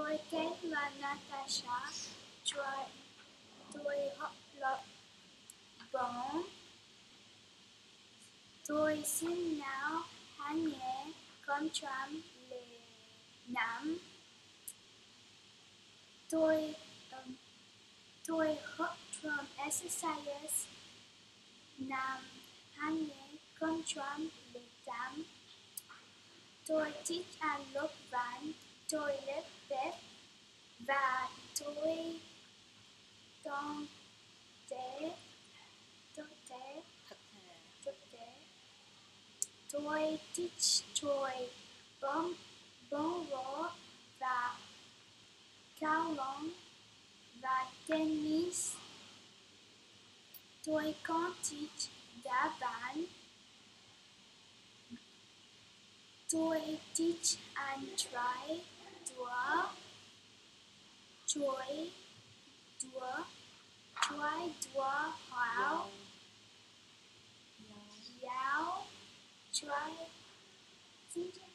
Tôi tên là Natasha. Tôi học lớp 4. Tôi sinh năm 2005. Tôi học trường SSIS năm 2008. Tôi thích ăn lốp ván, tôi lép bếp và tôiต้องthực tế. Tôi thích chơi bóng rổ và cầu lông và tennis. Tôi còn thích đá banh. Tôi thích ăn trái đũa hào, dao, trái